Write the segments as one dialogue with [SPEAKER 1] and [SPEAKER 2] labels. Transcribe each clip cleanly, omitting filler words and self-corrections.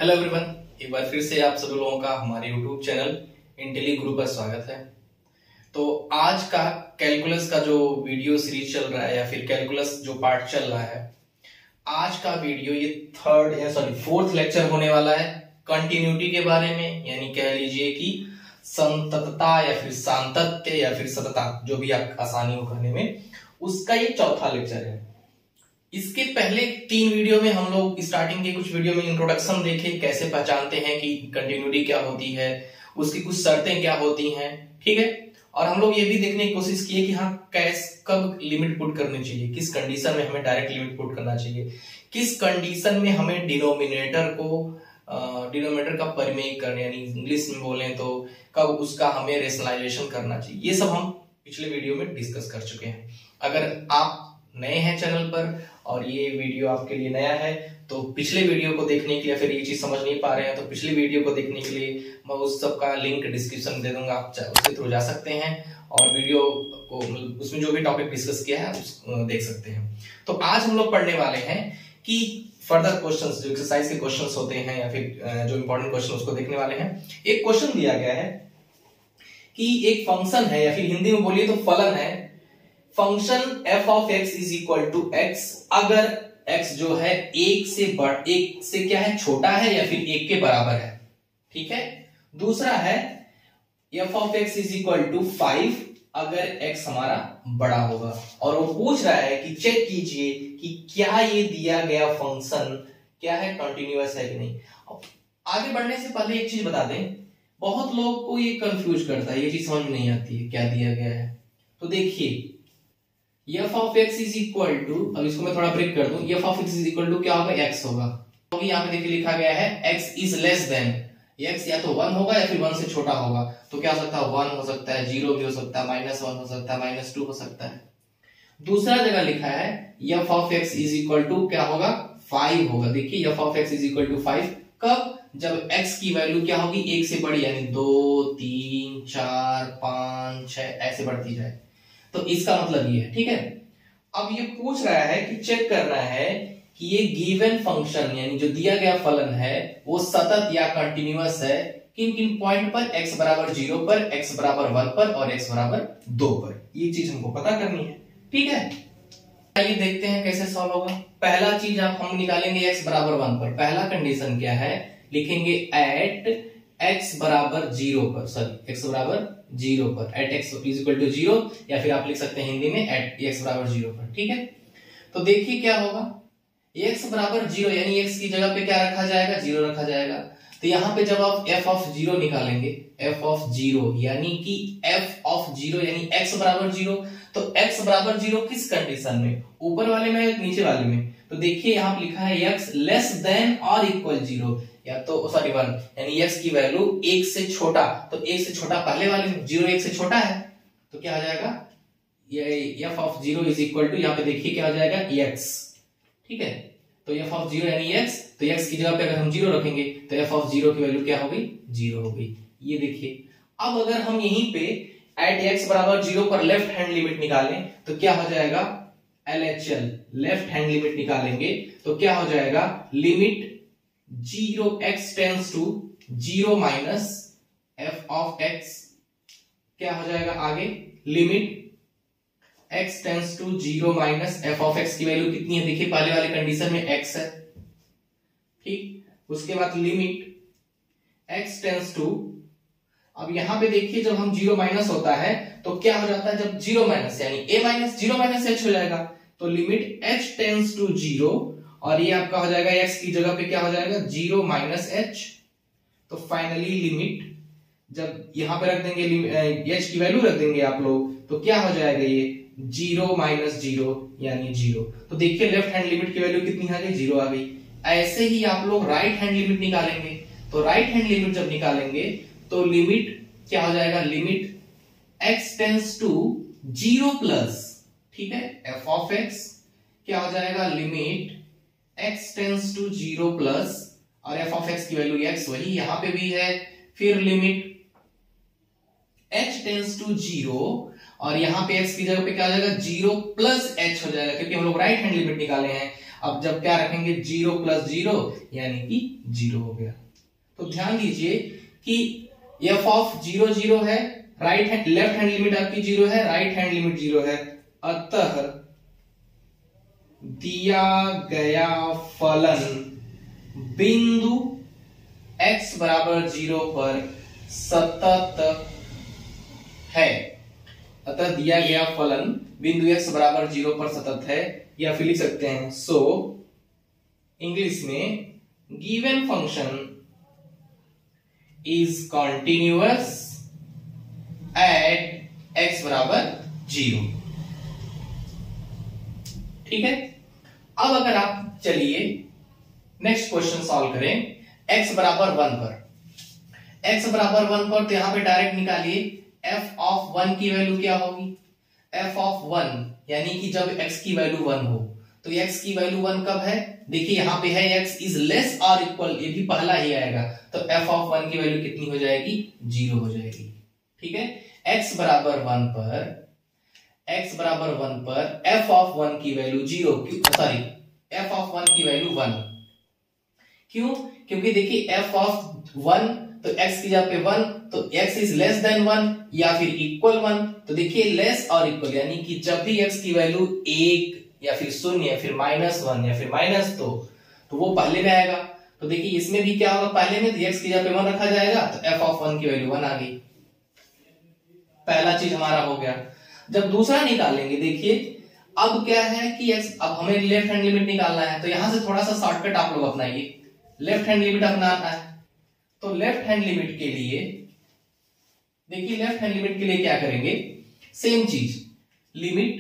[SPEAKER 1] Hello everyone, एक बार फिर से आप सभी लोगों का हमारे यूट्यूब चैनल इंटेली गुरु पर स्वागत है। तो आज का कैलकुलस का जो वीडियो सीरीज चल रहा है या फिर कैलकुलस जो पार्ट चल रहा है, आज का वीडियो ये फोर्थ लेक्चर होने वाला है कंटिन्यूटी के बारे में। यानी कह लीजिए कि संततता या फिर सातत्य या फिर सततता, जो भी आप आसानी हो करने में, उसका ये चौथा लेक्चर है। इसके पहले 3 वीडियो में हम लोग स्टार्टिंग के कुछ वीडियो में इंट्रोडक्शन देखे, कैसे पहचानते हैं कि कंटिन्यूटी क्या होती है, उसकी कुछ शर्तें क्या होती हैं, ठीक है। और हम लोग ये भी देखने की कोशिश किए कि हाँ कब लिमिट पुट करनी चाहिए, किस कंडीशन में हमें डायरेक्ट लिमिट पुट करना चाहिए, किस कंडीशन में हमें डिनोमिनेटर का परिमेय करने, यानी इंग्लिश में बोले तो कब उसका हमें रेशनलाइजेशन करना चाहिए। ये सब हम पिछले वीडियो में डिस्कस कर चुके हैं। अगर आप नए हैं चैनल पर और ये वीडियो आपके लिए नया है तो पिछले वीडियो को देखने के लिए, फिर ये चीज समझ नहीं पा रहे हैं तो पिछले वीडियो को देखने के लिए मैं उस सब का लिंक डिस्क्रिप्शन में दे दूंगा, आप उसके थ्रू जा सकते हैं और वीडियो को उसमें जो भी टॉपिक डिस्कस किया है उस देख सकते हैं। तो आज हम लोग पढ़ने वाले हैं कि फर्दर क्वेश्चंस, जो एक्सरसाइज के क्वेश्चंस होते हैं या फिर जो इंपॉर्टेंट क्वेश्चन उसको देखने वाले हैं। एक क्वेश्चन दिया गया है कि एक फंक्शन है या फिर हिंदी में बोलिए तो फलन है, function f of x is equal to x, अगर x जो है एक से क्या है, छोटा है या फिर 1 के बराबर है, ठीक है। दूसरा है f of x is equal to 5, अगर x हमारा बड़ा होगा। और वो पूछ रहा है कि चेक कीजिए कि क्या ये दिया गया फंक्शन क्या है, कंटिन्यूअस है कि नहीं। आगे बढ़ने से पहले एक चीज बता दें, बहुत लोग को ये कंफ्यूज करता है, ये चीज समझ में नहीं आती है क्या दिया गया है। तो देखिए f of x is equal to, अब इसको मैं थोड़ा ब्रेक कर दूं, f of x is equal to क्या होगा, x होगा। तो यहाँ पे देखिए लिखा गया है x is less than, x या तो 1 होगा या फिर 1 से छोटा होगा। तो क्या हो सकता है, 1 हो सकता है, 0 भी हो सकता है, -1 हो सकता है, -2 हो सकता है। दूसरा जगह लिखा है f of x is equal to क्या होगा, 5 होगा। देखिए f of x is equal to 5 कब, जब x की वैल्यू क्या होगी, 1 से बड़ी, यानी 2 3 4 5 6 ऐसे बढ़ती जाए। तो इसका मतलब ये है, ठीक है। अब ये पूछ रहा है कि चेक करना है कि ये गिवन फंक्शन यानी जो दिया गया फलन है वो सतत या कंटिन्यूअस है किन किन पॉइंट पर, x बराबर 0 पर, x बराबर 1 पर और x बराबर 2 पर। ये चीज हमको पता करनी है, ठीक है। आइए देखते हैं कैसे सॉल्व होगा। पहला चीज हम निकालेंगे x बराबर 1 पर। पहला कंडीशन क्या है, लिखेंगे एट x बराबर 0 पर, सॉरी x बराबर 0 पर, at x is equal to 0, या फिर आप लिख सकते हैं हिंदी में एट x बराबर 0 पर, ठीक है। तो देखिए क्या होगा, x बराबर 0 यानी x की जगह पे क्या रखा जाएगा, 0 रखा जाएगा। तो यहाँ पे जब आप f ऑफ 0 निकालेंगे, f ऑफ 0 यानी कि f ऑफ 0 यानी x बराबर 0, तो x बराबर 0 किस कंडीशन में, ऊपर वाले में या नीचे वाले में। तो देखिए यहाँ पे लिखा है x लेस देन और इक्वल 0, या तो 1, यानी x की वैल्यू 1 से छोटा, तो 1 से छोटा पहले वाले में, 0 1 से छोटा है, तो क्या आ जाएगा, ये f of 0 is equal to, यहाँ पे देखिए क्या हो जाएगा, x, ठीक है। तो f ऑफ 0 यानी x, तो x की जगह पे अगर हम 0 रखेंगे तो f ऑफ 0 की वैल्यू क्या हो गई, 0 हो गई। ये देखिए, अब अगर हम यहीं पे एट x बराबर 0 पर लेफ्ट हैंड लिमिट निकालें तो क्या हो जाएगा, LHL, लेफ्ट हैंड लिमिट निकालेंगे तो क्या हो जाएगा, limit 0 x tends to 0 minus f of x, क्या हो जाएगा आगे, limit x tends to 0 minus f of x की वैल्यू कितनी है, देखिए पहले वाले कंडीशन में x है, ठीक। उसके बाद लिमिट x टेंड्स टू, अब यहां पे देखिए जब हम 0 माइनस होता है तो क्या हो जाता है, जब 0 माइनस यानी a माइनस 0 माइनस h हो जाएगा, तो लिमिट h टेंड्स टू 0, और ये आपका हो जाएगा x की जगह पे क्या हो जाएगा, 0 माइनस h। तो फाइनली लिमिट जब यहां पे रख देंगे h की वैल्यू रख देंगे आप लोग, तो क्या हो जाएगा, ये 0 माइनस 0 यानी 0। तो देखिए लेफ्ट हैंड लिमिट की वैल्यू कितनी आ गई, 0 आ गई। ऐसे ही आप लोग राइट हैंड लिमिट निकालेंगे, तो राइट हैंड लिमिट जब निकालेंगे तो लिमिट क्या हो जाएगा, limit x tends to 0 plus, ठीक है, f ऑफ x क्या हो जाएगा, limit x tends to 0 plus, और f ऑफ x की वैल्यू x वही यहां पे भी है, फिर लिमिट h टेंड्स टू 0, और यहां पे x की जगह पे क्या हो जाएगा, 0 प्लस h हो जाएगा, क्योंकि हम लोग राइट हैंड लिमिट निकाले हैं। अब जब क्या रखेंगे 0 + 0 यानी कि 0 हो गया। तो ध्यान दीजिए कि f ऑफ 0 0 है, right hand left hand limit आपकी 0 है, राइट हैंड लिमिट 0 है, अतः दिया गया फलन बिंदु x बराबर 0 पर सतत है। अतः दिया गया फलन बिंदु x बराबर 0 पर सतत है, या फिर लिख सकते हैं सो इंग्लिश में given function is continuous at x बराबर 0। ठीक है, अब अगर आप चलिए नेक्स्ट क्वेश्चन सॉल्व करें x बराबर 1 पर। x बराबर 1 पर तो यहां पे डायरेक्ट निकालिए f ऑफ 1 की वैल्यू क्या होगी, f ऑफ 1 यानी कि जब x की वैल्यू 1 हो तो x की वैल्यू 1 कब है, देखिए यहां पे है x इज लेस और इक्वल, ये भी पहला ही आएगा, तो f ऑफ 1 की वैल्यू कितनी हो जाएगी, 0 हो जाएगी। ठीक है, x बराबर 1 पर f ऑफ 1 की वैल्यू 0, सॉरी f ऑफ 1 की वैल्यू 1, क्यों, क्योंकि देखिए f ऑफ 1 तो x की जगह पे 1, तो x इज लेस देन 1 या फिर इक्वल 1, तो देखिए लेस और इक्वल यानी कि जब भी x की वैल्यू 1 या फिर 0 या फिर -1 या फिर -2 तो वो पहले में आएगा। तो देखिए इसमें भी क्या होगा, पहले में तो x की जगह पे 1 रखा जाएगा, तो f ऑफ 1 की वैल्यू 1 आ गई, पहला चीज हमारा हो गया। जब दूसरा निकालेंगे, देखिए अब क्या है कि x, अब हमें लेफ्ट हैंड लिमिट निकालना है, तो यहां से थोड़ा सा शॉर्टकट आप लोग अपनाइए, लेफ्ट हैंड लिमिट अपनाना है। तो लेफ्ट हैंड लिमिट के लिए देखिए, लेफ्ट हैंड लिमिट के लिए क्या करेंगे, सेम चीज, limit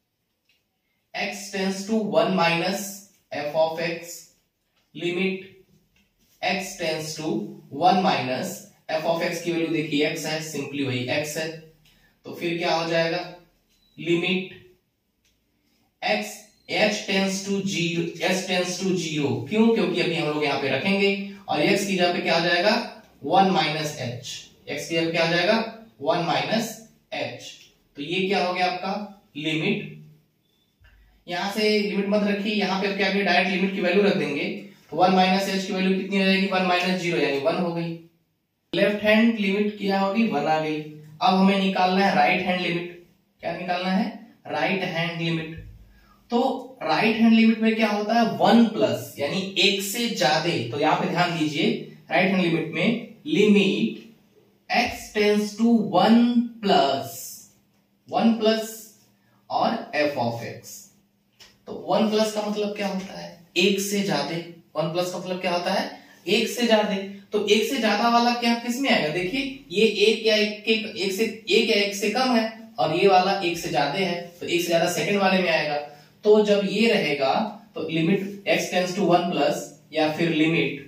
[SPEAKER 1] x tends to 1 minus f of x, limit x tends to 1 minus f of x की वैल्यू देखिए x है, सिंपली वही x है, तो फिर क्या हो जाएगा, limit x h tends to 0, क्यों, क्योंकि अभी हम लोग यहां पे रखेंगे और x की जगह पे क्या आ जाएगा 1 माइनस h, x की जगह पे क्या आ जाएगा 1 माइनस h, तो ये क्या हो गया आपका लिमिट, यहां से लिमिट मत रखिए, यहां पे क्या करेंगे डायरेक्ट लिमिट की वैल्यू रख देंगे, तो 1 माइनस h की वैल्यू कितनी हो जाएगी 1 माइनस 0 यानी 1 हो गई, लेफ्ट हैंड लिमिट क्या होगी 1 आ गई। अब हमें निकालना है राइट हैंड लिमिट, क्या निकालना है राइट हैंड लिमिट, तो राइट हैंड लिमिट में क्या होता है 1 प्लस यानी 1 से ज्यादा, तो यहां पे ध्यान दीजिए राइट हैंड लिमिट में limit x tends to 1 plus और f ऑफ x, तो 1 प्लस का मतलब क्या होता है 1 से ज्यादा, 1 प्लस का मतलब क्या होता है 1 से ज्यादा, तो 1 से ज्यादा वाला क्या किस में आएगा, देखिए ये 1 या 1 से कम है और ये वाला 1 से ज्यादा है, तो 1 से ज्यादा सेकंड वाले में आएगा, तो जब ये रहेगा तो limit x tends to 1 plus या फिर limit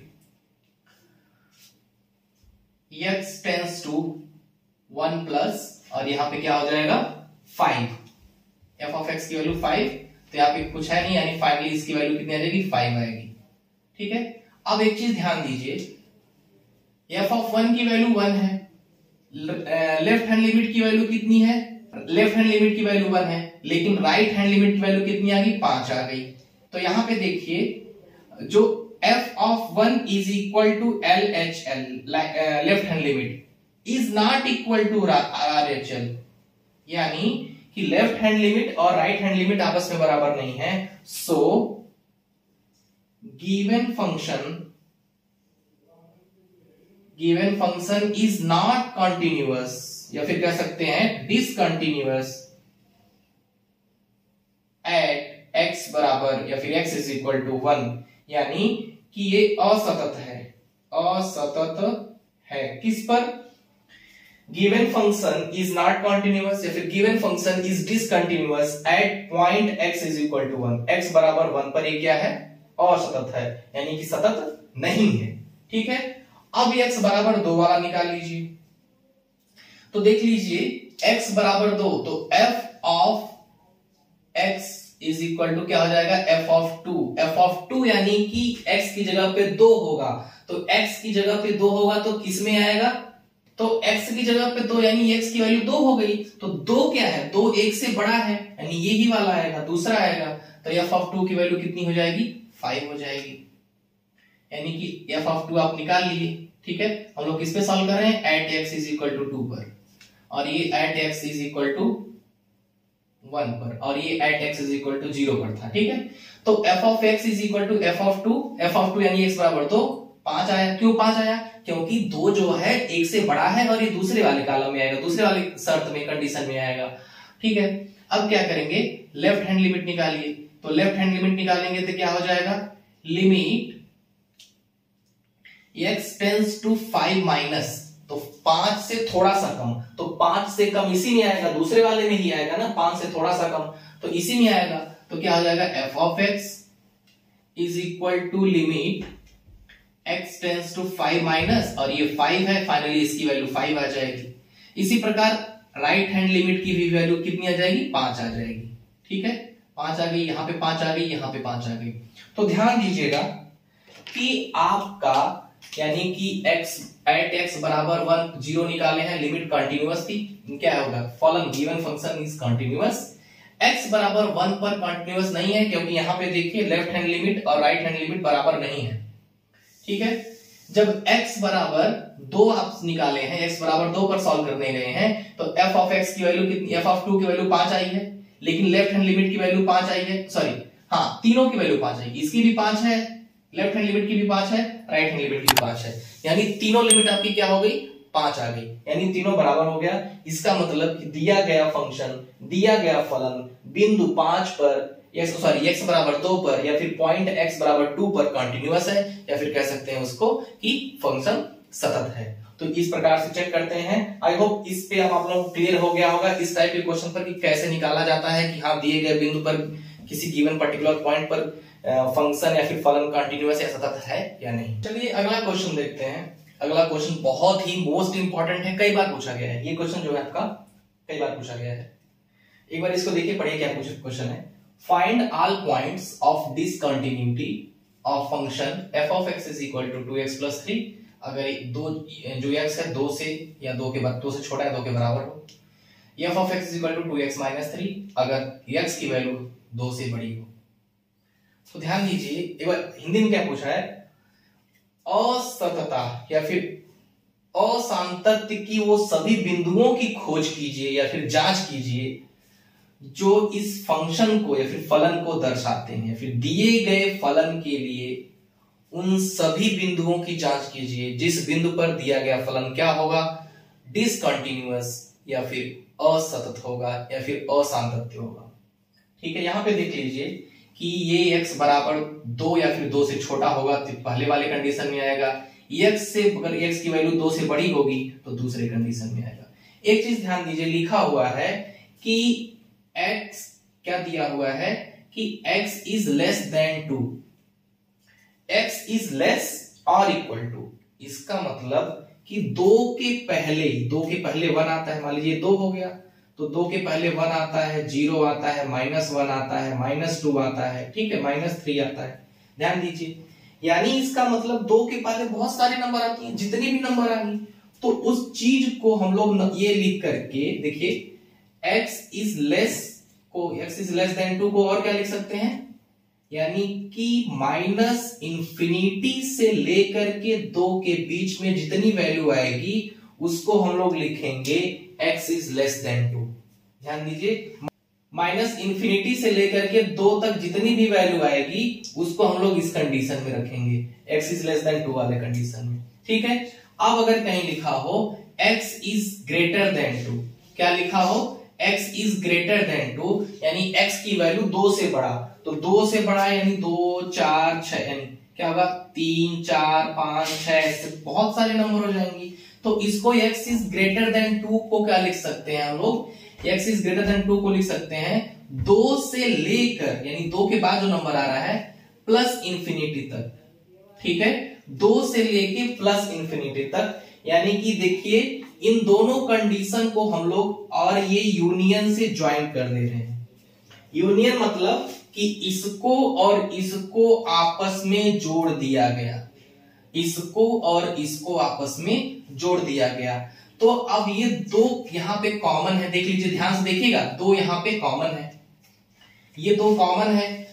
[SPEAKER 1] x tends to 1 plus और यहां पे क्या हो जाएगा 5, f ऑफ x की वैल्यू 5, तो यहां पे कुछ है नहीं यानी फाइनली इसकी वैल्यू कितनी आ जाएगी 5 आएगी। ठीक है, अब एक चीज ध्यान दीजिए, f ऑफ 1 की वैल्यू 1 है, लेफ्ट हैंड लिमिट की वैल्यू कितनी है, लेफ्ट हैंड लिमिट की वैल्यू 1 है, लेकिन राइट हैंड लिमिट की वैल्यू कितनी आ गई 5 आ गई, तो यहां पे देखिए जो f of 1 is equal to LHL, left hand limit is not equal to RHL, यानी कि लेफ्ट हैंड लिमिट और राइट हैंड लिमिट आपस में बराबर नहीं है, so given function is not continuous, या फिर कह सकते हैं डिसकंटिन्यूअस एट x बराबर या फिर x इज इक्वल टू 1, यानी कि ये असतत है किस पर, given function is not continuous या फिर given function is discontinuous at point x is equal to 1, x बराबर 1 पर ये क्या है असतत है, यानी कि सतत नहीं है। ठीक है, अब x बराबर 2 वाला निकाल लीजिए, तो देख लीजिए x बराबर 2, तो f of x is equal to क्या हो जाएगा f ऑफ 2 यानी कि x की जगह पे 2 होगा, तो x की जगह पे 2 होगा तो किस में आएगा, तो x की जगह पे 2 यानी x की वैल्यू 2 हो गई, तो 2 क्या है 2 1 से बड़ा है यानी यही वाला आएगा, दूसरा आएगा, तो एफ ऑफ 2 की वैल्यू कितनी हो जाएगी 5 हो जाएगी, यानी कि एफ ऑफ 2 आप निकाल लीजिए। ठीक है, हम लोग किस पे सॉल्व कर रहे हैं, at x is equal to 2 पर, और ये at x is equal to 1 पर, और ये at x is equal to 0 पर था। ठीक है, तो f of x is equal to f of 2 यानी एक्स बराबर 2, 5 आया। क्यों 5 आया, क्योंकि 2 जो है 1 से बड़ा है और ये दूसरे वाले कॉलम में आएगा, दूसरे वाले शर्त में, कंडीशन में आएगा। ठीक है, अब क्या करेंगे, लेफ्ट हैंड लिमिट निकालिए। तो लेफ्ट हैंड लिमिट निकालेंगे तो क्या हो जाएगा, limit x tends to 5 minus, तो 5 से थोड़ा सा कम, तो 5 से कम इसी में आएगा, दूसरे वाले में ही आएगा ना, 5 से थोड़ा सा कम तो इसी में आएगा। तो क्या हो जाएगा, f of x is equal to limit x tends to 5 minus, और ये 5 है, फाइनली इसकी वैल्यू 5 आ जाएगी। इसी प्रकार राइट हैंड लिमिट की भी वैल्यू कितनी आ जाएगी, 5 आ जाएगी। ठीक है, 5 आ गई, यहां पे 5 आ गई, यहां पे 5 आ गई। तो ध्यान दीजिएगा कि आपका यानी कि x एट x बराबर 1 0 निकाले हैं, लिमिट कंटिन्यूअस थी, क्या होगा, following given function is continuous. x बराबर 1 पर कंटिन्यूअस नहीं है, क्योंकि यहां पे देखिए लेफ्ट हैंड लिमिट और राइट हैंड लिमिट बराबर नहीं है। ठीक है, जब x बराबर 2 आप निकाले हैं, x बराबर 2 पर सॉल्व करने गए हैं, तो f ऑफ x की वैल्यू कितनी, f ऑफ 2 की वैल्यू 5 आई है, लेकिन लेफ्ट हैंड लिमिट की वैल्यू 5 आई है, सॉरी हाँ, तीनों की वैल्यू 5 आई, इसकी भी 5 है, लेफ्ट हैंड लिमिट की भी 5 है, राइट हैंड लिमिट की भी 5 है, यानी तीनों लिमिट आपकी क्या हो गई, 5 आ गई, यानी तीनों बराबर हो गया। इसका मतलब कि दिया गया फंक्शन, दिया गया फलन बिंदु 5 पर x बराबर 2 पर, या फिर पॉइंट x बराबर 2 पर कंटिन्यूअस है, या फिर कह सकते हैं उसको कि फंक्शन सतत है। तो इस प्रकार से चेक करते हैं। आई होप इस पे आप लोगों को क्लियर हो गया होगा इस टाइप के क्वेश्चन पर कि कैसे निकाला जाता है कि हाँ दिए गए बिंदु पर किसी गिवन पर्टिकुलर पॉइंट पर फंक्शन या फिर फलन कंटिन्यूअस या सतत है या नहीं। चलिए अगला क्वेश्चन देखते हैं। अगला क्वेश्चन बहुत ही मोस्ट इंपॉर्टेंट है, कई बार पूछा गया है ये क्वेश्चन, जो है आपका कई बार पूछा गया है। एक बार इसको देखिए, पढ़िए क्या क्वेश्चन है। Find all points of discontinuity of function f of x is equal to 2x plus 3, अगर दो जो x है 2 से या 2 से छोटा है 2 के बराबर हो, f of x is equal to 2x minus 3 अगर x की वैल्यू 2 से बड़ी हो। तो ध्यान दीजिए, एक बार हिंदी में क्या पूछा है, असततता या फिर असांतत्य की वो सभी बिंदुओं की खोज कीजिए या फिर जांच कीजिए जो इस फंक्शन को या फिर फलन को दर्शाते हैं। फिर दिए गए फलन के लिए उन सभी बिंदुओं की जांच कीजिए जिस बिंदु पर दिया गया फलन क्या होगा, डिसकंटिन्यूअस या फिर असतत होगा या फिर असांतत्य होगा। ठीक है, यहां पे देख लीजिए कि ये x बराबर 2 या फिर 2 से छोटा होगा तो पहले वाले कंडीशन में आएगा, x से अगर x की वैल्यू 2 से बड़ी होगी तो दूसरे कंडीशन में आएगा। एक चीज ध्यान दीजिए, लिखा हुआ है कि x क्या दिया हुआ है कि x is less than 2, x is less और इक्वल टू, इसका मतलब कि 2 के पहले 1 आता है। मान लीजिए 2 हो गया तो 2 के पहले 1 आता है, 0 आता है, -1 आता है, -2 आता है, ठीक है, -3 आता है। ध्यान दीजिए, यानी इसका मतलब 2 के पहले बहुत सारे नंबर आती हैं, जितने भी नंबर आएंगे तो उस चीज को हम लोग ये लिख करके देखिए, x इज लेस देन 2 को और क्या लिख सकते हैं, यानी कि -इंफिनिटी से लेकर के 2 के बीच में जितनी वैल्यू आएगी उसको हम लोग लिखेंगे x इज लेस देन 2। ध्यान दीजिए, -इंफिनिटी से लेकर के 2 तक जितनी भी वैल्यू आएगी उसको हम लोग इस कंडीशन में रखेंगे, x इज लेस देन 2 वाले कंडीशन में। ठीक है, अब अगर कहीं लिखा हो x इज ग्रेटर देन 2, क्या लिखा हो, x इज ग्रेटर देन 2 यानी x की वैल्यू 2 से बड़ा, तो 2 से बड़ा यानी 2, 4, 6, यानी क्या होगा 3, 4, 5, 6, ऐसे बहुत सारे नंबर हो जाएंगी। तो इसको x इज ग्रेटर देन 2 को क्या लिख सकते हैं हम लोग, x इज ग्रेटर देन 2 को लिख सकते हैं 2 से लेकर, यानी 2 के बाद जो नंबर आ रहा है प्लस इंफिनिटी तक। ठीक है, 2 से लेके प्लस इंफिनिटी तक, यानी कि देखिए इन दोनों कंडीशन को हम लोग और ये यूनियन से ज्वाइन कर दे रहे हैं। यूनियन मतलब कि इसको और इसको आपस में जोड़ दिया गया, इसको और इसको आपस में जोड़ दिया गया। तो अब ये 2 यहां पे कॉमन है, देख लीजिए, ध्यान से देखिएगा, 2 यहां पे कॉमन है, ये 2 कॉमन है,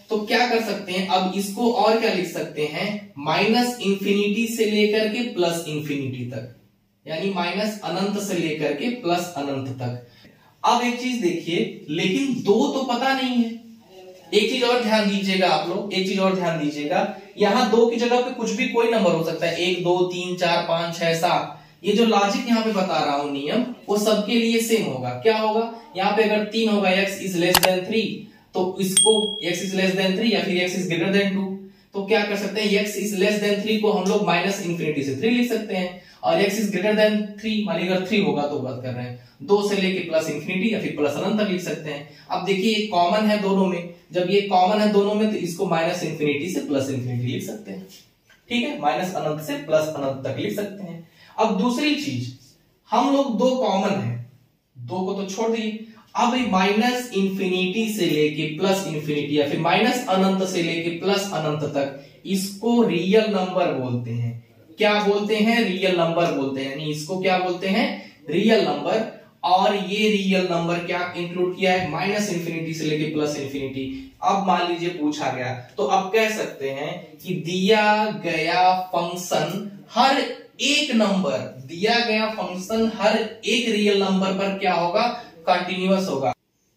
[SPEAKER 1] तो क्या कर सकते हैं, अब इसको और क्या लिख सकते हैं, माइनस इंफिनिटी से लेकर के प्लस इंफिनिटी तक, यानी माइनस अनंत से लेकर के प्लस अनंत तक। अब एक चीज देखिए, लेकिन 2 तो पता नहीं है। एक चीज और ध्यान दीजिएगा आप लोग, एक चीज और ध्यान दीजिएगा, यहां 2 की जगह पे कुछ भी कोई नंबर हो सकता है, 1 2 3 4 5 6 7। ये जो लॉजिक यहाँ पे बता रहा हूं नियम, वो सबके लिए सेम होगा। क्या होगा, यहाँ पे अगर 3 होगा, x इज लेस देन 3, तो इसको x इज लेस देन 3 या फिर x इज ग्रेटर देन 2, तो क्या कर सकते हैं, x इज लेस देन 3 को हम लोग माइनस इंफिनिटी से 3 लिख सकते हैं, और x इज ग्रेटर देन 3 मानिए अगर 3 होगा तो बात कर रहे हैं 2 से लेके प्लस इंफिनिटी या फिर प्लस अनंत तक लिख सकते हैं। अब देखिए ये कॉमन है दोनों में, जब ये कॉमन है दोनों में तो इसको माइनस इंफिनिटी से प्लस इंफिनिटी लिख सकते हैं, ठीक है, माइनस अनंत से प्लस अनंत तक लिख सकते हैं। अब दूसरी चीज, हम लोग 2 कॉमन है, 2 को तो छोड़ दिए, अब माइनस इंफिनिटी से लेके प्लस इंफिनिटी या फिर माइनस अनंत से लेके प्लस अनंत तक, इसको रियल नंबर बोलते हैं। क्या बोलते हैं, रियल नंबर बोलते हैं, यानी इसको क्या बोलते हैं, रियल नंबर। और ये रियल नंबर क्या इंक्लूड किया है, माइनस इंफिनिटी से लेके प्लस इंफिनिटी। अब मान लीजिए पूछा गया, तो अब कह सकते हैं कि दिया गया फंक्शन हर एक नंबर, दिया गया फंक्शन हर एक रियल नंबर पर क्या होगा, कंटिन्यूअस होगा।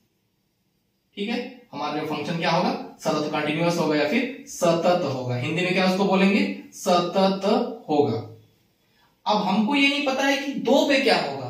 [SPEAKER 1] ठीक है, हमारा फंक्शन क्या होगा, सतत कंटिन्यूअस होगा या फिर सतत होगा। हिंदी में क्या उसको बोलेंगे, सतत होगा। अब हमको ये नहीं पता है कि 2 पे क्या होगा,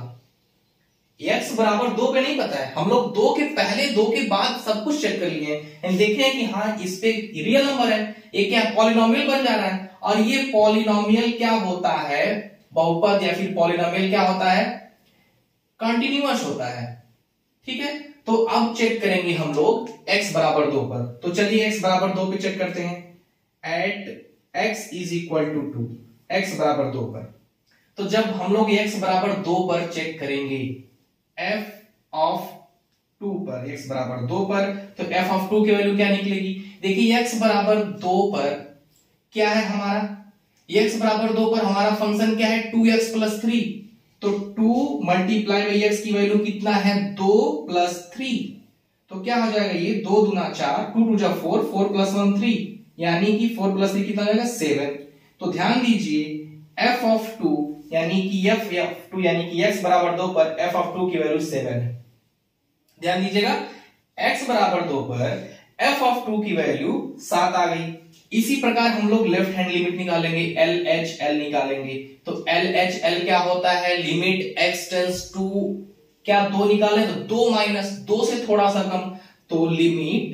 [SPEAKER 1] x बराबर 2 पे नहीं पता है। हम लोग 2 के पहले 2 के बाद सब कुछ चेक कर लिए हैं, देखे हैं कि हाँ इस पे रियल नंबर है, ये क्या पॉलिनोमियल बन जा रहा है। और ये पॉलिनोमियल क्या होता है, बहुपद या फिर पॉलिनोमियल क्या होता है, कंटिन्यूअस होता है। ठीक है, तो अब चेक करेंगे हम लोग x बराबर 2 पर। तो चलिए x बराबर 2 पे चेक करते हैं, at x is equal to 2, x बराबर 2 पर। तो जब हम लोग x बराबर 2 पर चेक करेंगे, f ऑफ 2 पर, x बराबर 2 पर, तो f ऑफ 2 की वैल्यू क्या निकलेगी। देखिए x बराबर 2 पर क्या है हमारा, x बराबर 2 पर हमारा फंक्शन क्या है, 2x प्लस 3। तो 2 मल्टीप्लाई बाई x की वैल्यू कितना है, 2 प्लस 3। तो क्या हो जाएगा, ये 2 दूना 4, 2 टू जा 4, 4 प्लस 1 3, यानी कि 4 प्लस 3 कितना हो जाएगा 7। तो ध्यान दीजिए f ऑफ 2 यानी कि f ऑफ 2 यानी कि x बराबर 2 पर f ऑफ 2 की वैल्यू 7 है। ध्यान दीजिएगा x बराबर 2 पर f ऑफ 2 की वैल्यू 7 आ गई। इसी प्रकार हम लोग लेफ्ट हैंड लिमिट निकालेंगे, LHL निकालेंगे। तो LHL क्या होता है, लिमिट x टेंड्स टू क्या 2 निकालें तो 2 माइनस 2 से थोड़ा सा कम, तो limit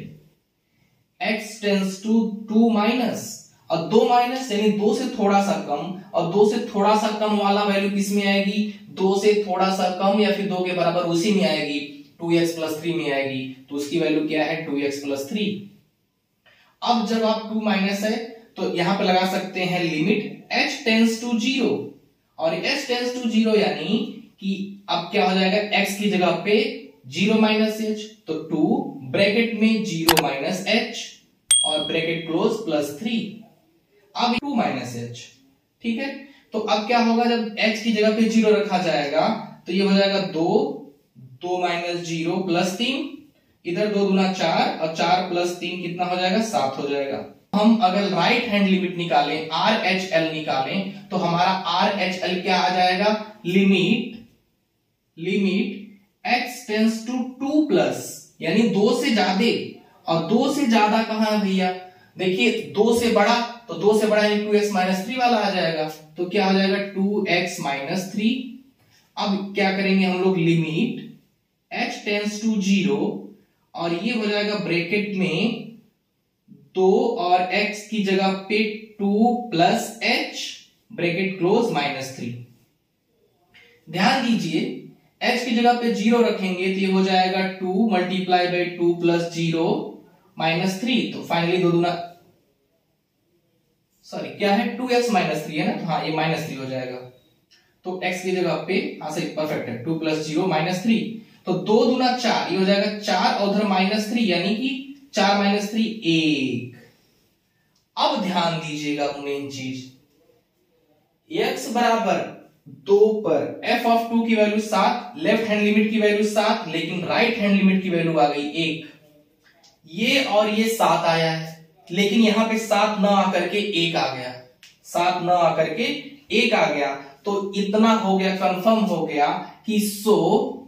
[SPEAKER 1] x tends to 2 minus, और 2 माइनस यानी 2 से थोड़ा सा कम, और 2 से थोड़ा सा कम वाला वैल्यू किस में आएगी, 2 से थोड़ा सा कम या फिर 2 के बराबर उसी में आएगी, 2x प्लस 3 में आएगी। तो उसकी वैल्यू क्या है, 2x प्लस 3। अब जब आप 2 माइनस है तो यहां पे लगा सकते हैं लिमिट h टेंड्स टू 0, और h टेंड्स टू 0 यानी कि अब क्या हो जाएगा, x की जगह पे 0 माइनस h, तो 2 ब्रैकेट में 0 माइनस h और ब्रैकेट क्लोज प्लस 3। अब 2 माइनस h, ठीक है। तो अब क्या होगा, जब h की जगह पे 0 रखा जाएगा तो ये हो जाएगा 2 माइनस 0 प्लस 3, इधर 2 दूना 4 और 4 प्लस 3 कितना हो जाएगा, 7 हो जाएगा। हम अगर राइट हैंड लिमिट निकालें, RHL निकालें, तो हमारा RHL क्या आ जाएगा, limit x tends to 2 plus, यानी 2 से ज्यादा, और 2 से ज्यादा कहां है भैया, देखिए 2 से बड़ा, तो 2 से बड़ा यानी 2x माइनस 3 वाला आ जाएगा। तो क्या हो जाएगा, 2x माइनस 3। अब क्या करेंगे हम लोग, लिमिट h टेंड्स टू 0, और ये हो जाएगा ब्रैकेट में 2 और x की जगह पे 2 plus h bracket close minus 3। ध्यान दीजिए h की जगह पे 0 रखेंगे तो ये हो जाएगा 2 मल्टीप्लाई बाई 2 प्लस 0 माइनस 3। तो फाइनली 2 दूना सॉरी क्या है, 2x माइनस 3 है ना, तो हाँ ये माइनस 3 हो जाएगा। तो x की जगह पे हाँ सही परफेक्ट है, 2 प्लस 0 माइनस 3। तो 2 दूना 4, ये हो जाएगा 4 और उधर माइनस 3, यानी कि 4 माइनस 3 1। अब ध्यान दीजिएगा मेन चीज, x बराबर 2 पर f ऑफ 2 की वैल्यू 7, लेफ्ट हैंड लिमिट की वैल्यू 7, लेकिन राइट हैंड लिमिट की वैल्यू आ गई 1। ये और ये 7 आया है, लेकिन यहां पे 7 न आकर के 1 आ गया, 7 न आकर के 1 आ गया, तो इतना हो गया, कंफर्म हो गया कि so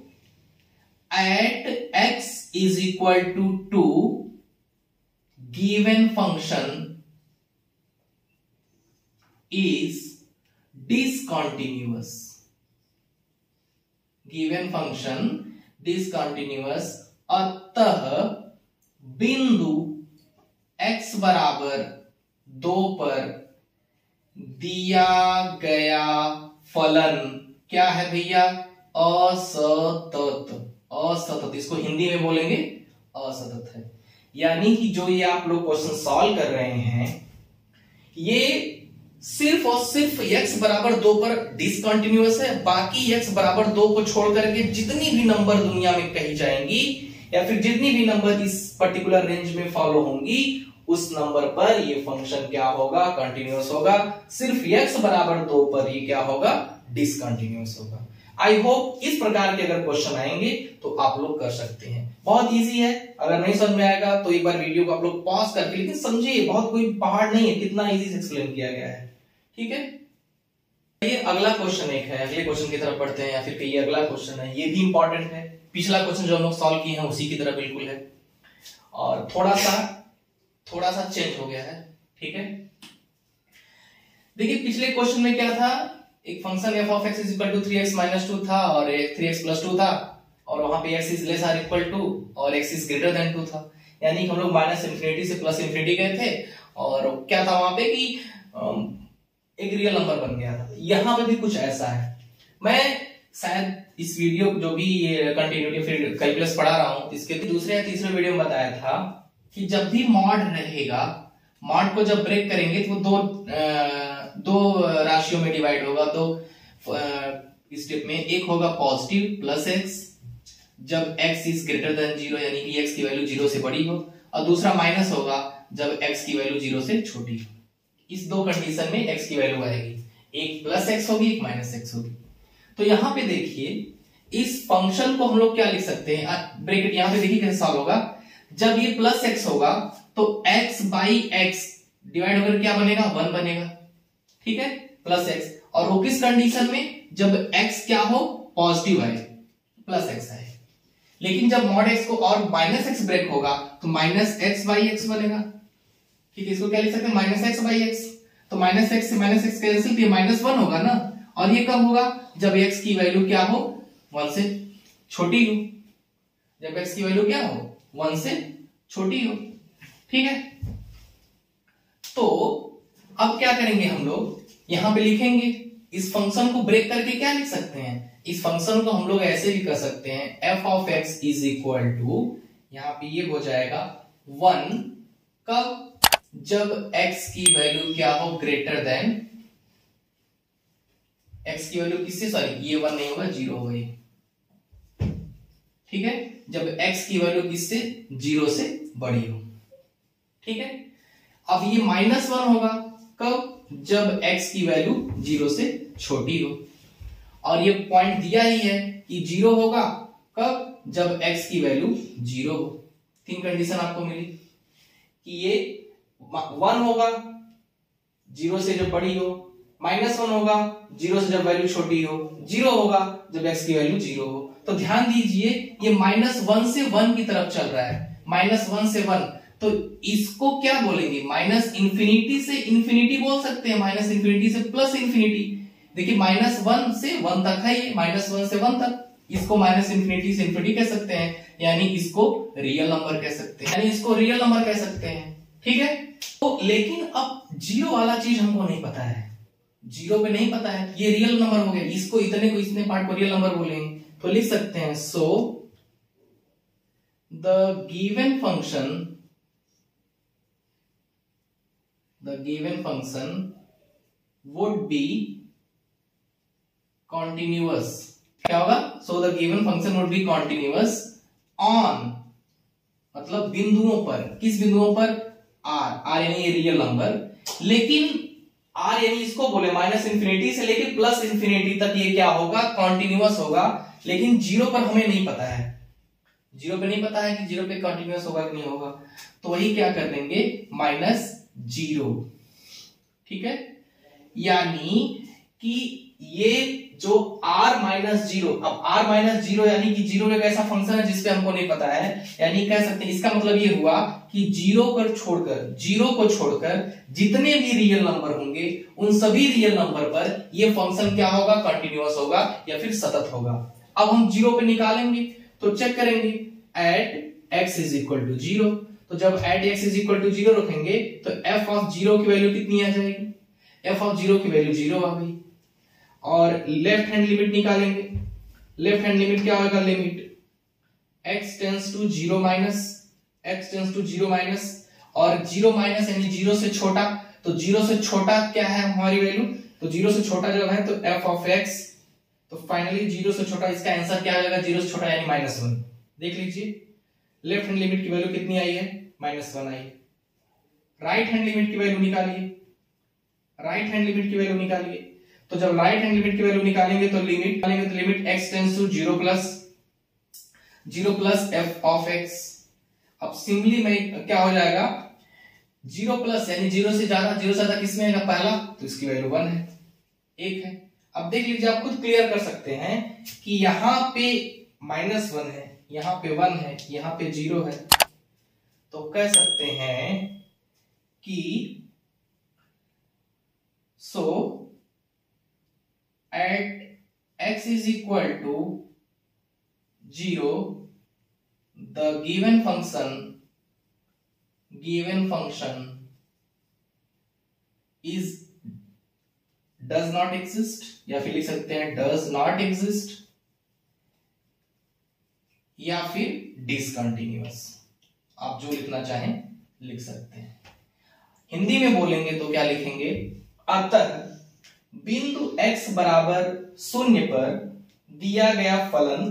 [SPEAKER 1] at x is equal to 2 given function is discontinuous, given function discontinuous, अतः बिंदु x बराबर 2 पर दिया गया फलन क्या है भैया? असतत। असतत, इसको हिंदी में बोलेंगे असतत है। यानी कि जो ये आप लोग क्वेश्चन सॉल्व कर रहे हैं, ये सिर्फ और सिर्फ x बराबर 2 पर डिसकंटिन्यूअस है, बाकी x बराबर 2 को छोड़ करके जितनी भी नंबर दुनिया में कही जाएंगी या फिर जितनी भी नंबर इस पर्टिकुलर रेंज में फॉलो होंगी, उस नंबर पर ये फंक्शन क्या होगा? कंटिन्यूअस होगा। सिर्फ x बराबर 2 पर ये क्या होगा? डिसकंटिन्यूअस होगा। आई होप इस प्रकार के अगर क्वेश्चन आएंगे तो आप लोग कर सकते हैं, बहुत इजी है। अगर नहीं समझ में आएगा तो एक बार वीडियो को आप लोग पॉज करके, लेकिन समझिए बहुत कोई पहाड़ नहीं है, कितना इजी से एक्सप्लेन किया गया है, ठीक है। ये अगला क्वेश्चन एक है, अगले क्वेश्चन की तरफ बढ़ते हैं, या फिर ये अगला क्वेश्चन है, ये भी इंपॉर्टेंट है। पिछला क्वेश्चन जो हम लोग सॉल्व किए हैं उसी की तरह बिल्कुल है, और थोड़ा सा चेंज हो गया है, ठीक है। देखिए पिछले क्वेश्चन में क्या था, एक function f of x is equal to 3x minus 2 था और एक 3x plus 2 था, और वहां पे x is less or equal to और x is greater than 2 था। यानी हम लोग माइनस इंफिनिटी से प्लस इंफिनिटी गए थे, और क्या था वहां पे कि एक रियल नंबर बन गया था। यहां पे भी कुछ ऐसा है। मैं शायद इस वीडियो जो भी ये कंटिन्यूटी फिर कैलकुलस पढ़ा रहा हूं, इसके दूसरे या तीसरे वीडियो में बताया था कि जब भी मॉड रहेगा, मॉड को जब ब्रेक करेंगे तो दो राशियों में डिवाइड होगा। तो इस स्टेप में एक होगा पॉजिटिव प्लस x जब x इज ग्रेटर देन 0, यानी कि x की वैल्यू 0 से बड़ी हो, और दूसरा माइनस होगा जब x की वैल्यू 0 से छोटी हो। इस दो कंडीशन में x की वैल्यू आएगी, एक प्लस x होगी, एक माइनस x होगी। तो यहां पे देखिए इस फंक्शन को हम लोग क्या लिख सकते हैं, ब्रैकेट यहां पे देखिए कैसे सॉल्व होगा। जब ये प्लस x होगा तो x बाई x डिवाइड होकर क्या बनेगा? 1 बनेगा, ठीक है, प्लस x। और वो किस कंडीशन में? जब x क्या हो? पॉजिटिव आए, प्लस x आए। लेकिन जब मॉड x को और माइनस x ब्रेक होगा तो माइनस x बाई x बनेगा, ठीक है। इसको क्या लिख सकते हैं? Minus x by x। तो माइनस x से माइनस x कैंसिल, तो ये माइनस 1 होगा ना। और ये कब होगा? जब x की वैल्यू क्या हो? 1 से छोटी हो। जब x की वैल्यू क्या हो? 1 से छोटी हो, ठीक है। तो अब क्या करेंगे हम लोग, यहां पे लिखेंगे इस फंक्शन को ब्रेक करके क्या लिख सकते हैं? इस फंक्शन को हम लोग ऐसे भी कर सकते हैं, f of x is equal to, यहां पे ये हो जाएगा 1 कब? जब x की वैल्यू क्या हो? ग्रेटर देन, x की वैल्यू किससे, सॉरी ये 1 नहीं होगा, 0 होगा ये, ठीक है। जब x की वैल्यू किससे? 0 से बड़ी हो, ठीक है। अब ये माइनस 1 होगा कब? जब x की वैल्यू 0 से छोटी हो। और ये पॉइंट दिया ही है कि 0 होगा कब? जब x की वैल्यू 0 हो। 3 कंडीशन आपको मिली कि ये 1 होगा 0 से जब बड़ी हो, माइनस 1 होगा 0 से जब वैल्यू छोटी हो, 0 होगा जब x की वैल्यू 0 हो। तो ध्यान दीजिए ये माइनस 1 से 1 की तरफ चल रहा है, माइनस 1 से 1, तो इसको क्या बोलेंगे? माइनस इंफिनिटी से इंफिनिटी बोल सकते हैं, माइनस इंफिनिटी से प्लस इंफिनिटी। देखिए माइनस 1 से 1 तक है ये, माइनस 1 से 1 तक, इसको माइनस इंफिनिटी से इंफिनिटी कह सकते हैं, यानी इसको रियल नंबर कह सकते हैं, यानी इसको रियल नंबर कह सकते हैं, ठीक है। तो लेकिन अब 0 वाला चीज हमको नहीं पता है, 0 पे नहीं पता है, ये रियल नंबर हो गया, इसको इतने को इतने पार्ट को रियल नंबर बोलेंगे। तो लिख सकते हैं so the given function would be continuous। क्या होगा? so the given function would be continuous on, मतलब बिंदुओं पर। किस बिंदुओं पर? r यानी ये रियल नंबर, लेकिन r यानी इसको बोले माइनस इंफिनिटी से लेके प्लस इंफिनिटी तक ये क्या होगा? कॉन्टिन्यूअस होगा। लेकिन 0 पर हमें नहीं पता है, जीरो पे नहीं पता है कि जीरो पे कंटिन्यूअस होगा कि नहीं होगा, तो वही क्या कर देंगे -0, ठीक है। यानी कि ये जो r-0, अब r-0 यानी कि जीरो एक ऐसा फंक्शन है जिसपे हमको नहीं पता है, यानी कह सकते हैं इसका मतलब ये हुआ कि जीरो को छोड़कर जितने भी रियल नंबर होंगे उन सभी रियल नंबर पर ये फंक्शन क्या होगा, कंटिन्यूअस होगा या फिर सतत होगा। अब हम जीरो पे निकालेंगे तो चेक करेंगे at x is equal to 0, तो जब at x is equal to 0 रखेंगे तो f ऑफ 0 की वैल्यू कितनी आ जाएगी, f ऑफ 0 की वैल्यू 0 आ गई। और लेफ्ट हैंड लिमिट निकालेंगे, लेफ्ट हैंड लिमिट क्या होगा, limit x tends to 0 minus, x tends to 0 minus, और 0 माइनस यानी 0 से छोटा, तो 0 से छोटा क्या है हमारी वैल्यू, तो 0 से छोटा जब है तो f ऑफ x, तो फाइनली 0 से छोटा इसका आंसर क्या आ जाएगा, 0 से छोटा यानी -1। देख लीजिए लेफ्ट हैंड लिमिट की वैल्यू कितनी आई है, -1 आई। राइट हैंड लिमिट की वैल्यू निकालिए, राइट हैंड लिमिट की वैल्यू निकालिए, तो जब राइट हैंड लिमिट की वैल्यू निकालेंगे तो limit x tends to 0 plus f of x। अब सिंपली में क्या हो जाएगा, 0 प्लस यानी 0 से ज्यादा किसमें आएगा, पहला, तो इसकी वैल्यू 1 है, 1 है। अब देख लीजिए आप खुद क्लियर कर सकते हैं कि यहां पे -1 है, यहां पे 1 है, यहां पे 0 है, तो कह सकते हैं कि सो at x is equal to 0 the given function is does not exist, या फिर लिख सकते हैं does not exist, या फिर discontinuous, आप जो लिखना चाहें लिख सकते हैं। हिंदी में बोलेंगे तो क्या लिखेंगे, अतः बिंदु x बराबर 0 पर दिया गया फलन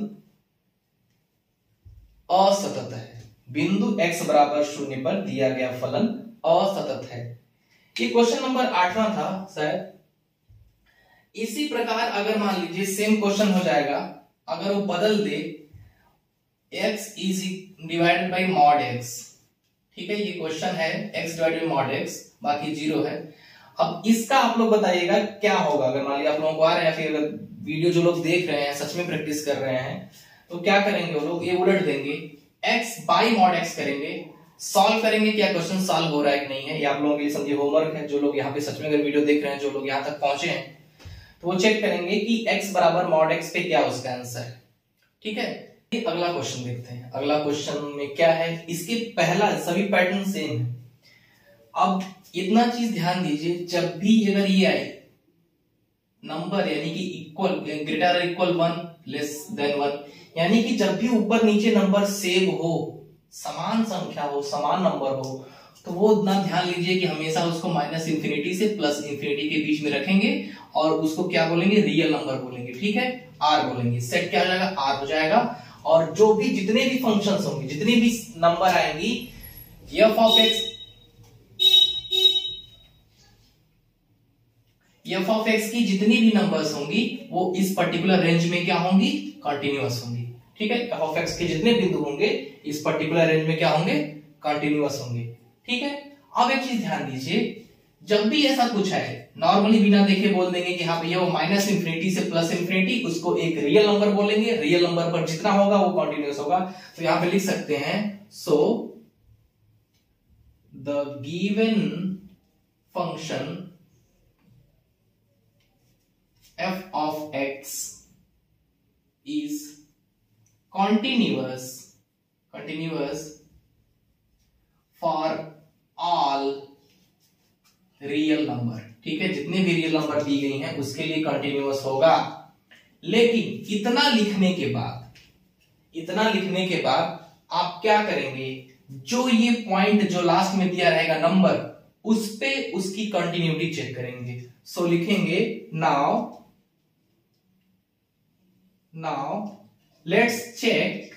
[SPEAKER 1] असतत है। बिंदु x बराबर 0 पर दिया गया फलन असतत है। ये क्वेश्चन नंबर 8वां था शायद। इसी प्रकार अगर मान लीजिए सेम क्वेश्चन हो जाएगा, अगर वो बदल दे x is divided by mod x, ठीक है, ये क्वेश्चन है x divided by mod x, बाकी 0 है। अब इसका आप लोग बताइएगा क्या होगा, अगर मान लिया आप लोगों को आ रहा है या फिर वीडियो जो लोग देख रहे हैं सच में प्रैक्टिस कर रहे हैं, तो क्या करेंगे वो लोग, ये उलट देंगे, x बाई मॉड x करेंगे, सॉल्व करेंगे क्या क्वेश्चन सॉल्व हो रहा है कि नहीं है। ये आप लोगों के लिए समझिए होमवर्क है, जो लोग यहाँ पे सच में अगर वीडियो देख रहे हैं, जो लोग यहाँ तक पहुंचे हैं, तो वो चेक करेंगे कि x बराबर मॉड x पे क्या उसका आंसर है, ठीक है। अगला क्वेश्चन देखते हैं, अगला क्वेश्चन में क्या है, इसके पहला सभी पैटर्न सेम है। अब इतना चीज ध्यान दीजिए, जब भी अगर ये आए नंबर यानी कि इक्वल ग्रेटर और इक्वल 1 लेस देन 1, यानी कि जब भी ऊपर नीचे नंबर सेम हो, समान संख्या हो, समान नंबर हो, तो वो इतना ध्यान लीजिए कि हमेशा उसको -∞ से +∞ के बीच में रखेंगे और उसको क्या बोलेंगे, रियल नंबर बोलेंगे, ठीक है, r बोलेंगे। सेट क्या हो जाएगा, r हो जाएगा। और जो भी जितने भी फंक्शंस होंगे, जितने भी नंबर आएंगी, f ऑफ x की जितनी भी नंबर्स होंगी वो इस पर्टिकुलर रेंज में क्या होंगी, कंटिन्यूअस होंगी, ठीक है। f ऑफ x के जितने बिंदु होंगे इस पर्टिकुलर रेंज में क्या होंगे, कंटिन्यूअस होंगे, ठीक है। अब एक चीज ध्यान दीजिए, जब भी ऐसा कुछ है नॉर्मली बिना देखे बोल देंगे कि हाँ भैया वो -∞ से +∞, उसको एक रियल नंबर बोलेंगे, रियल नंबर पर जितना होगा वो कंटिन्यूअस होगा। तो यहां पे लिख सकते हैं, so the given function f of x is continuous for all real number, ठीक है, जितने भी रियल नंबर दी गई हैं उसके लिए कंटिन्यूअस होगा। लेकिन इतना लिखने के बाद आप क्या करेंगे, जो ये पॉइंट जो लास्ट में दिया रहेगा नंबर, उस पे उसकी कंटिन्यूटी चेक करेंगे। सो लिखेंगे now let's check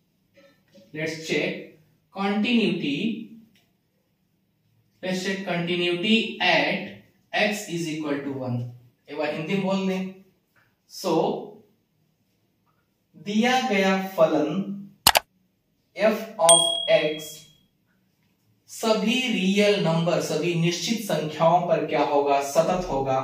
[SPEAKER 1] continuity at x is equal to 1। एक बार हिंदी में बोल दें, सो दिया गया फलन एफ ऑफ एक्स सभी रियल नंबर, सभी निश्चित संख्याओं पर क्या होगा, सतत होगा।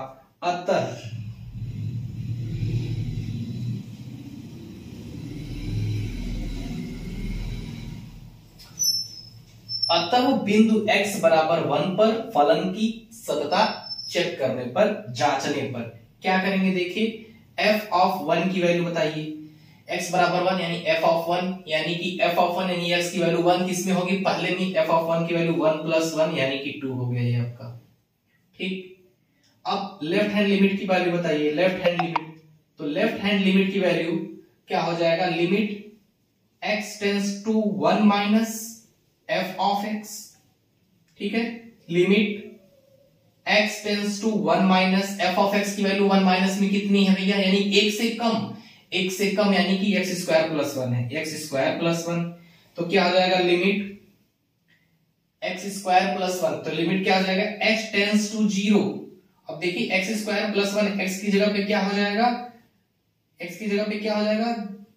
[SPEAKER 1] अतः बिंदु x बराबर 1 पर फलन की सतता चेक करने पर, जांचने पर क्या करेंगे, देखिए f ऑफ 1 की वैल्यू बताइए। x बराबर 1 यानी f ऑफ 1 यानी कि f ऑफ 1 यानी x की वैल्यू 1 किसमें होगी, पहले में f ऑफ 1 की वैल्यू 1 प्लस 1 यानी कि 2 हो गया ये आपका। ठीक, अब लेफ्ट हैंड लिमिट की वैल्यू बताइए, लेफ्ट हैंड लिमिट। तो लेफ्ट हैंड लिमिट की वैल्यू क्या हो जाएगा, limit x tends to 1 minus f of x। ठीक है, limit x tends to 1 minus f of x की वैल्यू 1 माइनस में कितनी है भैया, यानी 1 से कम, 1 से कम यानी कि x स्क्वायर प्लस 1 है, x स्क्वायर प्लस 1। तो क्या आ जाएगा, लिमिट x स्क्वायर प्लस 1, तो लिमिट क्या आ जाएगा, h टेंड्स टू 0। अब देखिए x स्क्वायर प्लस 1 x की जगह पे क्या हो जाएगा, x की जगह पे क्या हो जाएगा,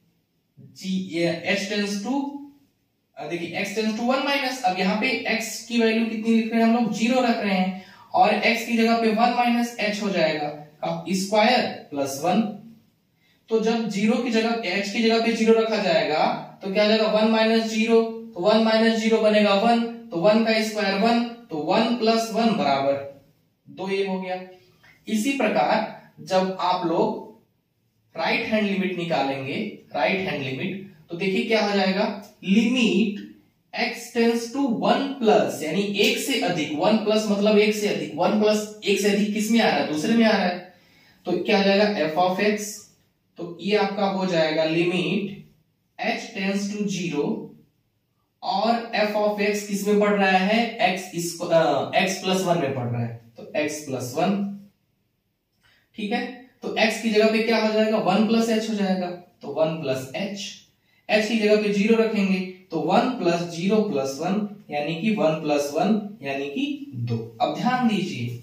[SPEAKER 1] h टेंड्स टू, देखिए x टेंड्स टू 1 माइनस। अब यहाँ पे x की वैल्यू कितनी लिख रहे हैं हम लोग, 0 रख रहे हैं, और x की जगह पे 1 माइनस h हो जाएगा, स्क्वायर प्लस 1। तो जब 0 की जगह, h की जगह पे 0 रखा जाएगा तो क्या हो जाएगा, 1 माइनस 0, तो 1 माइनस 0 बनेगा 1, तो 1 का स्क्वायर 1, तो 1 प्लस 1 बराबर 2, ये हो गया। इसी प्रकार जब आप लोग राइट हैंड लिमिट निकालेंगे, राइट हैंड लिमिट, तो देखिए क्या हो जाएगा, limit x tends to 1 plus यानी 1 से अधिक, 1 प्लस मतलब 1 से अधिक, 1 प्लस 1 से अधिक किस में आ रहा है, दूसरे में आ रहा है, तो क्या आ जाएगा, f ऑफ x। तो ये आपका हो जाएगा लिमिट h टेंड्स टू 0 और f ऑफ x किस में पढ़ रहा है, x प्लस 1 में पढ़ रहा है, तो x प्लस 1। ठीक है, तो x की जगह पे क्या हो जाएगा, 1 प्लस h हो जाएगा, तो 1 प्लस h, h की जगह पे 0 रखेंगे तो 1 प्लस 0 प्लस 1 यानी कि 1 प्लस 1 यानी कि 2। अब ध्यान दीजिए,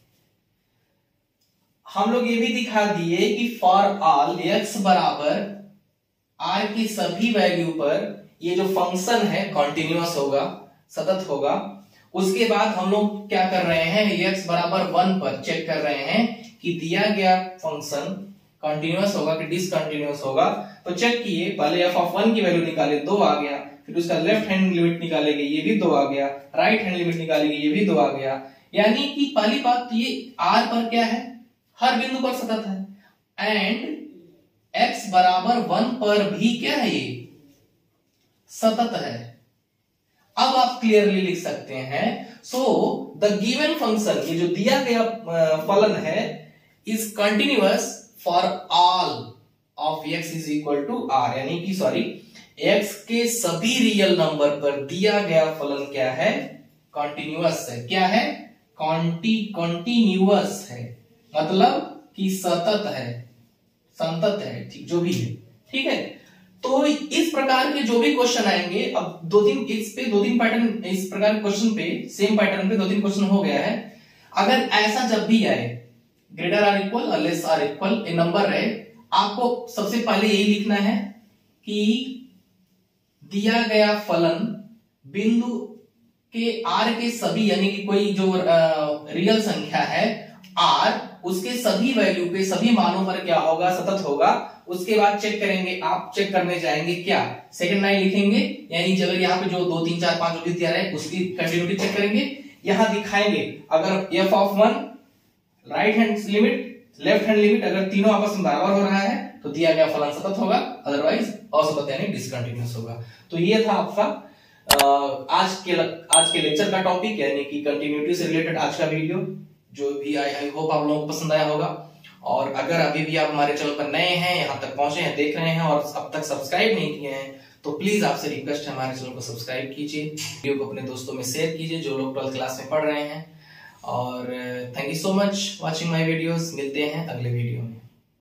[SPEAKER 1] हम लोग ये भी दिखा दिए कि फॉर ऑल x बराबर r की सभी वैल्यू पर ये जो फंक्शन है कॉन्टिन्यूअस होगा, सतत होगा। उसके बाद हम लोग क्या कर रहे हैं, x बराबर 1 पर चेक कर रहे हैं कि दिया गया फंक्शन कंटिन्यूअस होगा कि डिसकंटिन्यूअस होगा। तो चेक किए, पहले f ऑफ 1 की वैल्यू निकाले, 2 आ गया, फिर उसका लेफ्ट हैंड लिमिट निकालेंगे, ये भी 2 आ गया, राइट हैंड लिमिट निकालेंगे, ये भी 2 आ गया। यानी कि पहली बात ये r पर क्या है, हर बिंदु पर सतत है, एंड x बराबर 1 पर भी क्या है, ये सतत है। अब आप क्लियरली लिख सकते हैं, सो द गिवन फंक्शन, ये जो दिया गया फलन है, is continuous for all of x is equal to r, यानी कि सॉरी x के सभी रियल नंबर पर दिया गया फलन क्या है, कॉन्टिन्यूअस है। क्या है, कॉन्टिन्यूअस है, मतलब कि सतत है, संतत है, ठीक, जो भी है। ठीक है, तो इस प्रकार के जो भी क्वेश्चन आएंगे, अब 2-3 इस पे 2-3 पैटर्न, इस प्रकार क्वेश्चन पे, सेम पैटर्न पे 2-3 क्वेश्चन हो गया है। अगर ऐसा जब भी आए, ग्रेटर आर इक्वल और less or equal a number रहे, आपको सबसे पहले यही लिखना है कि दिया गया फलन बिंदु के r के सभी, यानी कि कोई जो रियल संख्या है r, उसके सभी वैल्यू पे, सभी मानों पर क्या होगा, सतत होगा। उसके बाद चेक करेंगे, आप चेक करने जाएंगे क्या, सेकंड लाइन लिखेंगे, यानी अगर यहाँ पे जो 2 3 4 5 जो भी दिया है उसकी कंटिन्यूटी चेक करेंगे, यहां दिखाएंगे अगर f of 1, right hand limit, left hand limit, अगर तीनों आपस में बराबर हो रहा है तो दिया गया फलन सतत होगा, अदरवाइज असतत यानी डिसकंटिन्यूअस होगा। तो ये था आपका आज के लेक्चर का टॉपिक, यानी कि कंटिन्यूटी से रिलेटेड आज का वीडियो, जो भी आई होप आप लोगों को पसंद आया होगा। और अगर अभी भी आप हमारे चैनल पर नए हैं, यहाँ तक पहुंचे हैं, देख रहे हैं और अब तक सब्सक्राइब नहीं किए हैं, तो प्लीज आपसे रिक्वेस्ट है, हमारे चैनल को सब्सक्राइब कीजिए, वीडियो को अपने दोस्तों में शेयर कीजिए जो लोग 12th क्लास में पढ़ रहे हैं। और thank you so much watching my videos. मिलते हैं अगले वीडियो में।